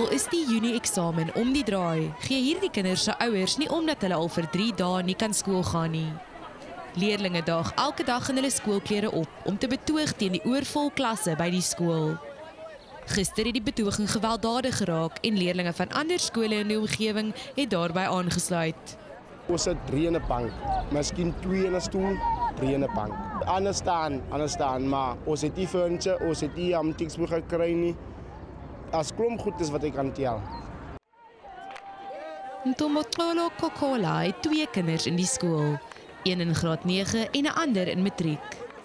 Al is die Junie-eksamen om die draai, gee hierdie kinders se ouers nie omdat hulle al vir 3 dae nie kan skool gaan nie. Leerlinge daag elke dag in hulle skoolklere op om te betoog teen die oorvol klasse by die skool. Gister het die betoging gewelddadig geraak en leerlinge van ander skole in die omgewing het daarbey aangesluit. Ons het 3 in 'n bank, miskien 2 in 'n stoel, 3 in 'n bank. Anders staan, maar ons het nie furniture, ons het nie textboek gekry nie. As klomp goed is wat ek kan tel. Ntomotolo Kokola het 2 kinders in die skool, een in graad 9 en 'n ander in matriek.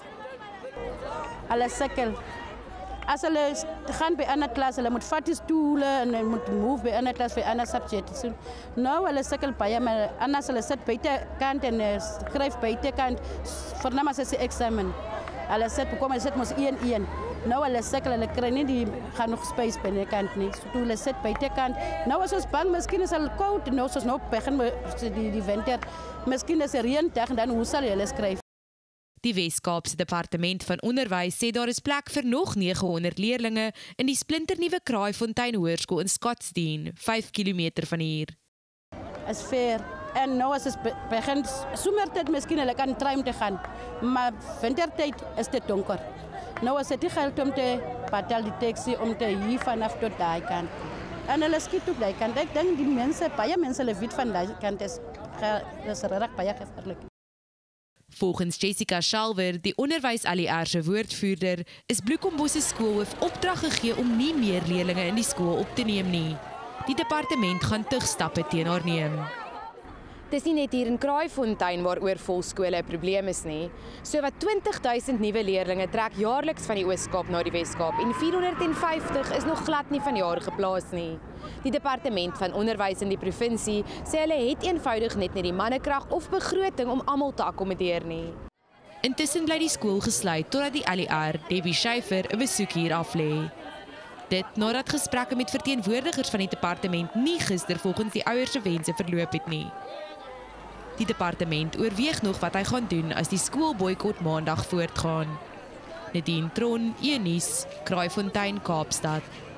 Hulle sukkel. As hulle gaan by 'n ander klas, hulle moet vat die stoele en hulle moet move by 'n ander klas vir 'n ander subject. So, nou hulle sukkel baie, maar anders hulle sit buitekant en skryf buitekant, veral as dit 'n eksamen. Hulle sit mos 1-1. Nou hulle sukkel, hulle kry nie die gaan nog space binnekant nie. So hulle sit buitekant. Nou as ons bang, miskien is hulle koud, nou soos nou begin die winter. Miskien is 'n reëndag en dan hoe sal hulle skryf? Die Wes-Kaapse Departement van Onderwys sê daar is plek vir nog 900 leerlinge in die splinternuwe Kraaifontein Hoërskool in Scottsdene, 5 km van hier. Is fair. En nou as dit begin somertyd, miskien hulle kan try te gaan, maar wintertyd is dit donker. Nou as dit geld om te betaal die taxi om te hier vanaf tot daai kant. En hulle skiet op daai kant. Ek dink die mense, baie mense hulle weet van daai kant is regtig baie gevaarlik. Volgens Jessica Shalwer, die onderwys-ALR se woordvoerder, is Bloemkombos se skoolhoof opdrag gegee om nie meer leerlinge in die skool op te neem nie. Die departement gaan tugstappe teen haar neem. Dis nie net hier in Kraaifontein waar oorvol skole 'n probleem is nie. Sowat 20,000 nuwe leerlinge trek jaarliks van die Oos-Kaap na die Wes-Kaap en 450 is nog glad nie vanjaar geplaas nie. Die departement van onderwys in die provinsie sê hulle het eenvoudig net nie die mannekrag of begroting om almal te akkommodeer nie. Intussen bly die skool gesluit totdat die ALR, Debbie Schuyfer, 'n besoek hier aflê. Dit nadat gesprekke met verteenwoordigers van die departement nie gister volgens die ouers se wense verloop het nie. Die departement oorweeg nog wat hy gaan doen as die skoolboikot maandag voortgaan. Nadine Tron, E-nuus, Kraaifontein, Kaapstad.